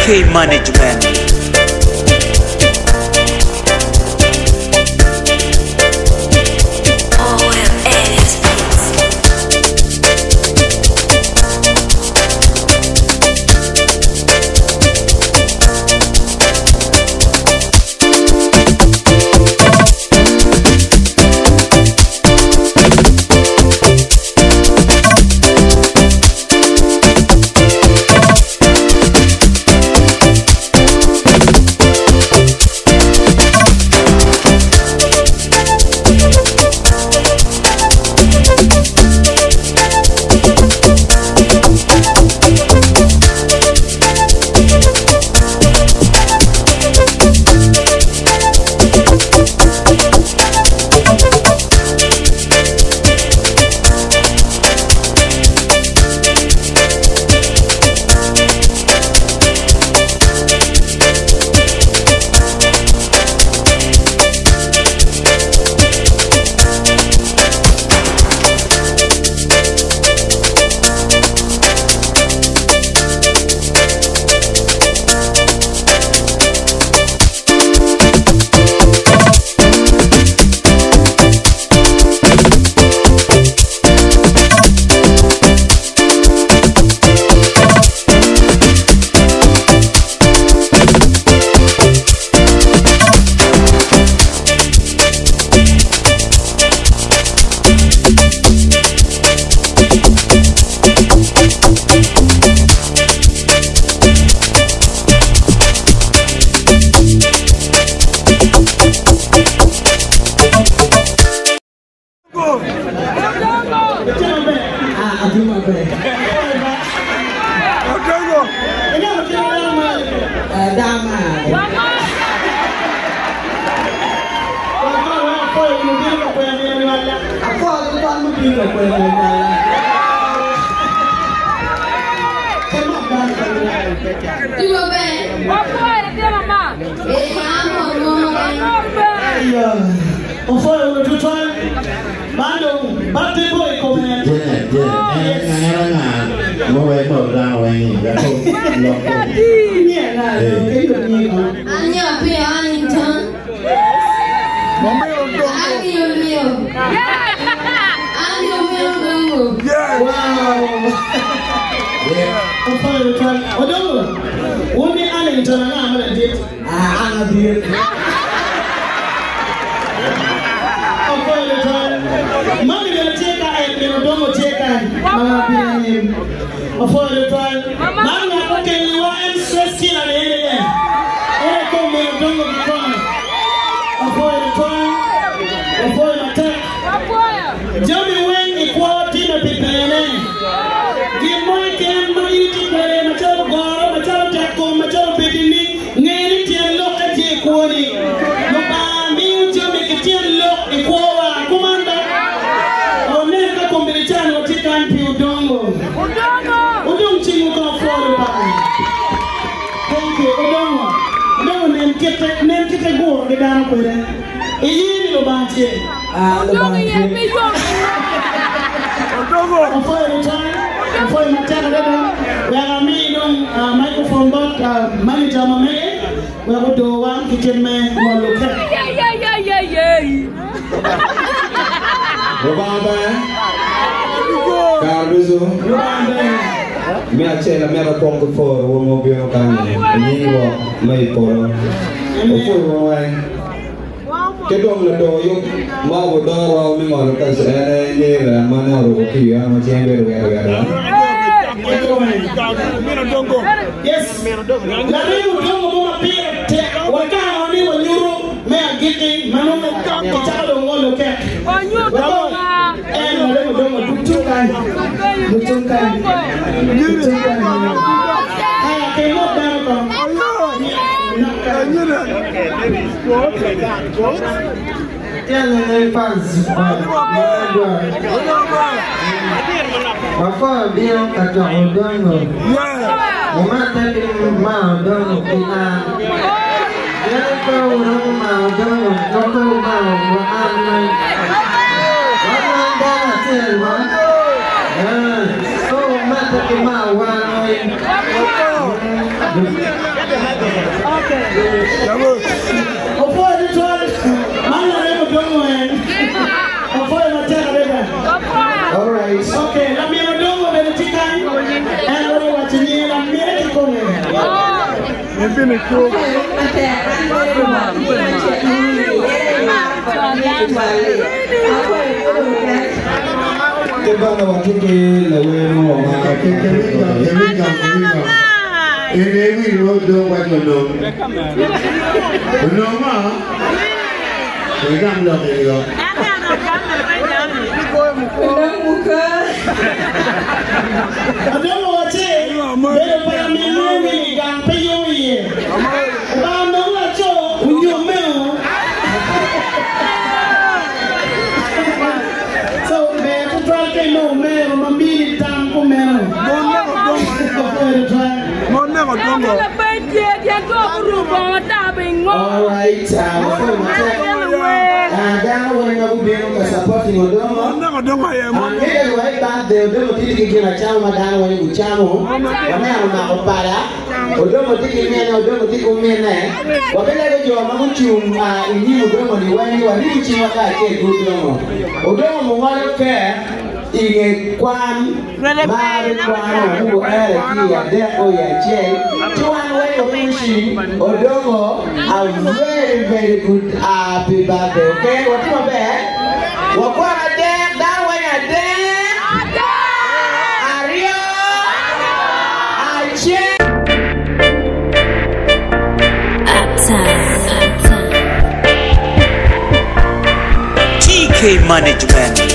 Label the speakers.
Speaker 1: AK Management. All right. Okay, let me know when it's time. And we're watching you. I'm here to come in. It's been a cool. I don't know what it is. So, man, to try to no man, I'm a meeting time for man. All right, supporting Odongo. And right back there, Odongo taking a chama down when you chamo. Odongo taking me and Odongo taking me and whatever you are Mamuchum in you, Odongo, when you are reaching what I take good Odongo. Odongo, what you care. In Kwan, Mary Kwan, who are here, there, oh, yeah, Jay. To one way of wishing Odongo a very, very good happy birthday. Okay, what's your bed? What are there? That way, are there? Ario, TK Management.